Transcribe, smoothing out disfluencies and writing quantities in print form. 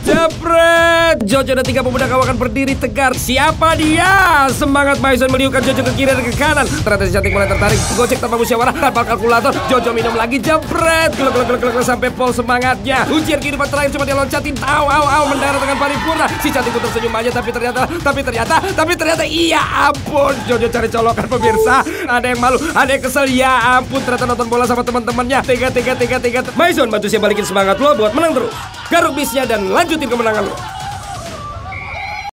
Jepret. Jojo dan 3 pemuda kawakan berdiri tegar. Siapa dia? Semangat Maison meliukan Jojo ke kiri dan ke kanan. Ternyata si cantik mulai tertarik. Gocek tanpa musyawarah tanpa kalkulator. Jojo minum lagi. Jepret. Gelek sampai pol semangatnya. Ujian kehidupan terakhir cuma dia loncatin. Mendarat dengan paripurna. Si cantik itu tersenyum aja. Tapi ternyata iya ampun. Jojo cari colokan pemirsa. Ada yang malu, ada yang kesel. Ya ampun, ternyata nonton bola sama teman-temannya. Tega. Maison bantu saya balikin semangat lo buat menang terus. Garuk bisnya dan lanjutin kemenangan lo.